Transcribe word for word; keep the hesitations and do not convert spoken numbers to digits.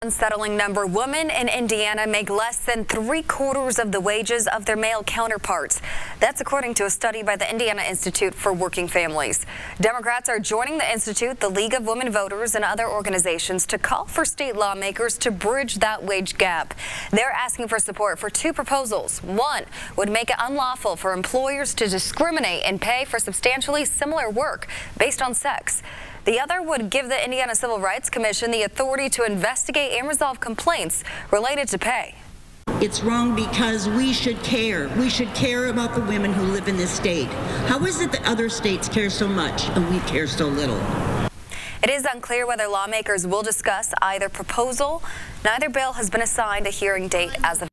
Unsettling number, women in Indiana make less than three quarters of the wages of their male counterparts. That's according to a study by the Indiana Institute for Working Families. Democrats are joining the Institute, the League of Women Voters, and other organizations to call for state lawmakers to bridge that wage gap. They're asking for support for two proposals. One would make it unlawful for employers to discriminate in pay for substantially similar work based on sex. The other would give the Indiana Civil Rights Commission the authority to investigate and resolve complaints related to pay. It's wrong because we should care. We should care about the women who live in this state. How is it that other states care so much and we care so little? It is unclear whether lawmakers will discuss either proposal. Neither bill has been assigned a hearing date as of